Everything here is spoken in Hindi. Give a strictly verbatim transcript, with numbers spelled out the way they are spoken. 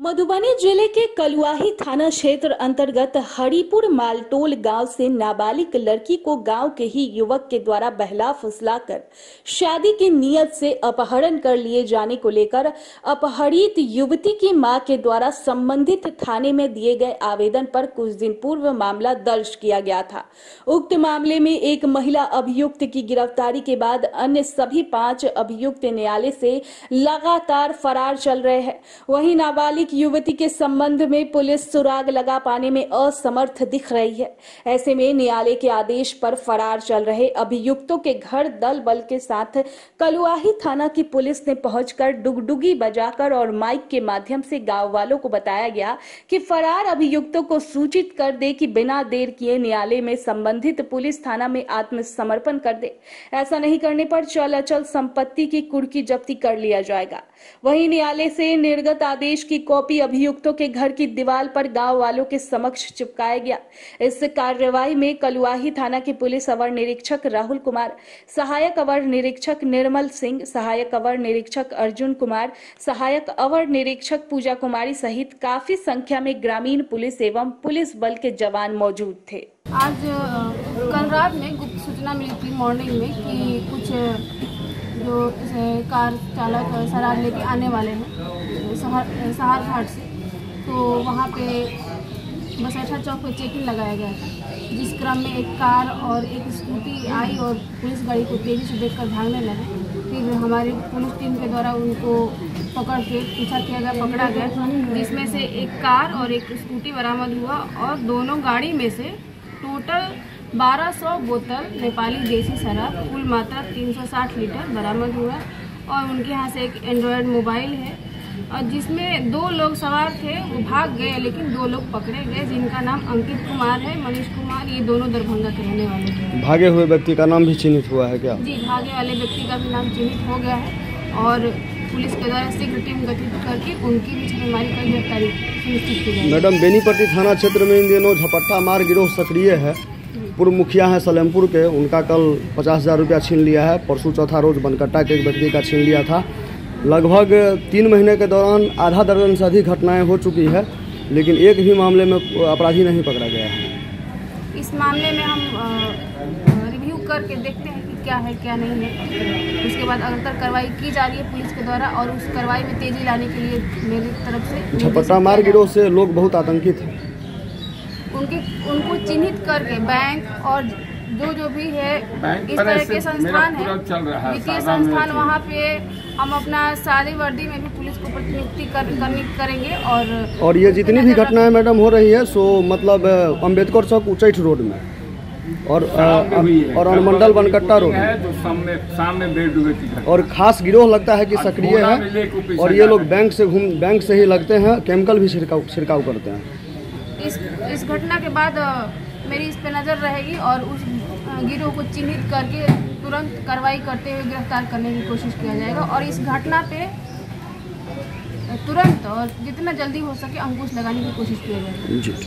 मधुबनी जिले के कलुआही थाना क्षेत्र अंतर्गत हरिपुर मालटोल गांव से नाबालिग लड़की को गांव के ही युवक के द्वारा बहला फुसलाकर शादी की नीयत से अपहरण कर लिए जाने को लेकर अपहरित युवती की मां के द्वारा संबंधित थाने में दिए गए आवेदन पर कुछ दिन पूर्व मामला दर्ज किया गया था। उक्त मामले में एक महिला अभियुक्त की गिरफ्तारी के बाद अन्य सभी पांच अभियुक्त न्यायालय से लगातार फरार चल रहे हैं। वहीं नाबालिग युवती के संबंध में पुलिस सुराग लगा पाने में असमर्थ दिख रही है। ऐसे में न्यायालय के आदेश पर फरार चल रहे अभियुक्तों के घर दल बल के साथ कलुआही थाना की पुलिस ने पहुंचकर डुगडुगी बजाकर और माइक के माध्यम से गांव वालों को बताया गया कि फरार अभियुक्तों को सूचित कर दे कि बिना देर किए न्यायालय में संबंधित पुलिस थाना में आत्मसमर्पण कर दे। ऐसा नहीं करने पर चल अचल संपत्ति की कुर्की जब्ती कर लिया जाएगा। वहीं न्यायालय से निर्गत आदेश की कॉपी अभियुक्तों के घर की दीवार पर गांव वालों के समक्ष चिपकाया गया। इस कार्यवाही में कलुआही थाना के पुलिस अवर निरीक्षक राहुल कुमार, सहायक अवर निरीक्षक निर्मल सिंह, सहायक अवर निरीक्षक अर्जुन कुमार, सहायक अवर निरीक्षक पूजा कुमारी सहित काफी संख्या में ग्रामीण पुलिस एवं पुलिस बल के जवान मौजूद थे। आज कल रात में गुप्त सूचना मिली थी मॉर्निंग में कि कुछ जो कार चालक शराब लेके आने वाले हैं सहार घाट से, तो वहाँ पे बसैठा चौक पे चेकिंग लगाया गया था। जिस क्रम में एक कार और एक स्कूटी आई और पुलिस गाड़ी को तेज़ी से देखकर भागने लगे। फिर हमारी पुलिस टीम के द्वारा उनको पकड़ के पीछा किया गया, पकड़ा गया, जिसमें से एक कार और एक स्कूटी बरामद हुआ और दोनों गाड़ी में से टोटल बारह सौ बोतल नेपाली देसी शराब कुल मात्रा तीन सौ साठ लीटर बरामद हुआ और उनके यहाँ से एक एंड्रॉयड मोबाइल है और जिसमें दो लोग सवार थे वो भाग गए, लेकिन दो लोग पकड़े गए जिनका नाम अंकित कुमार है, मनीष कुमार, ये दोनों दरभंगा के रहने वाले थे। भागे हुए व्यक्ति का नाम भी चिन्हित हुआ है क्या? जी, भागे वाले व्यक्ति का भी नाम चिन्हित हो गया है और पुलिस के द्वारा शीघ्र टीम गठित करके उनकी भी छापेमारी कर गिरफ्तारी सुनिश्चित की जाएगी। मैडम, बेनीपट्टी थाना क्षेत्र में इन दिनों झपट्टा मार गिरोह सक्रिय है। पूर्व मुखिया हैं सलेमपुर के, उनका कल पचास हजार रुपया छीन लिया है। परसों चौथा रोज बनकट्टा के एक व्यक्ति का छीन लिया था। लगभग तीन महीने के दौरान आधा दर्जन से अधिक घटनाएं हो चुकी है, लेकिन एक भी मामले में अपराधी नहीं पकड़ा गया है। इस मामले में हम रिव्यू करके देखते हैं कि क्या है क्या नहीं है। उसके बाद अगर कार्रवाई की जा रही है पुलिस के द्वारा और उस कार्रवाई में तेजी लाने के लिए मेरी तरफ से झपट्टा मार गिरोह से लोग बहुत आतंकित हैं। उनके उनको चिन्हित करके बैंक और जो जो भी है इस तरह के संस्थान है, वित्तीय संस्थान, वहाँ पे हम अपना सादी वर्दी में भी पुलिस को प्रतिनियुक्ति कर, करेंगे। और और ये जितनी भी घटनाएं मैडम हो रही है सो मतलब अम्बेडकर चौक उच्चैठ रोड में और और अनुमंडल बनकट्टा रोड में सामने सामने और खास गिरोह लगता है कि सक्रिय है और ये लोग बैंक से घूम बैंक से ही लगते हैं, केमिकल भी छिड़काव छिड़काव करते हैं। इस इस घटना के बाद मेरी इस पे नज़र रहेगी और उस गिरोह को चिन्हित करके तुरंत कार्रवाई करते हुए गिरफ्तार करने की कोशिश किया जाएगा और इस घटना पे तुरंत और जितना जल्दी हो सके अंकुश लगाने की कोशिश की जाएगी।